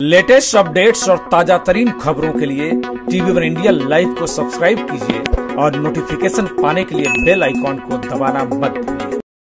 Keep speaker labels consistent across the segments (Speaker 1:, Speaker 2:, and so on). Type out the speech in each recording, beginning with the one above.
Speaker 1: Latest updates और ताजा तरीन खबरों के लिए TV1 इंडिया लाइव को सब्सक्राइब कीजिए और नोटिफिकेशन पाने के लिए बेल आइकॉन को दबाना मत भूलिए।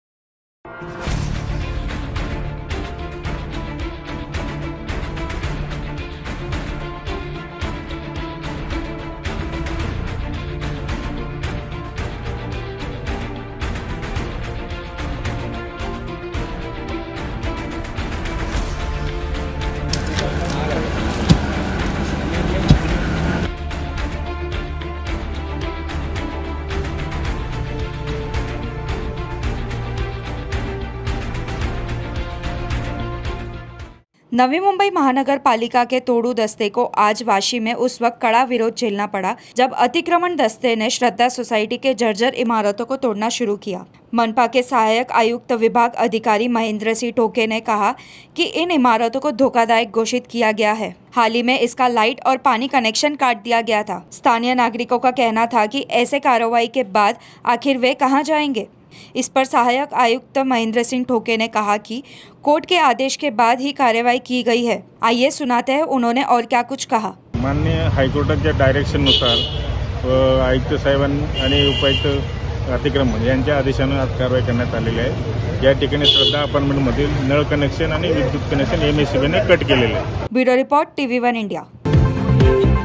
Speaker 2: नवी मुंबई महानगर पालिका के तोड़ू दस्ते को आज वाशी में उस वक्त कड़ा विरोध झेलना पड़ा जब अतिक्रमण दस्ते ने श्रद्धा सोसाइटी के जर्जर इमारतों को तोड़ना शुरू किया। मनपा के सहायक आयुक्त विभाग अधिकारी महेंद्र सिंह टोके ने कहा कि इन इमारतों को धोखादायक घोषित किया गया है। हाल ही में इसका लाइट और पानी कनेक्शन काट दिया गया था। स्थानीय नागरिकों का कहना था कि ऐसे कार्रवाई के बाद आखिर वे कहां जाएंगे। इस पर सहायक आयुक्त महेंद्र सिंह टोके ने कहा कि कोर्ट के आदेश के बाद ही कार्रवाई की गई है। आइए सुनाते हैं उन्होंने और क्या कुछ कहा।
Speaker 3: माननीय हायकोर्टाच्या डायरेक्शननुसार आयुक्त साहेबांनी आणि उपायुक्त अतिक्रमण यांच्या आदेशाने आज कारवाई करण्यात आलेली आहे। या ठिकाणी श्रद्धा अपार्टमेंटमधील नळ कनेक्शन आणि विद्युत कनेक्शन MSEBीने कट केलेले आहे।
Speaker 2: Bureau report TV1 India.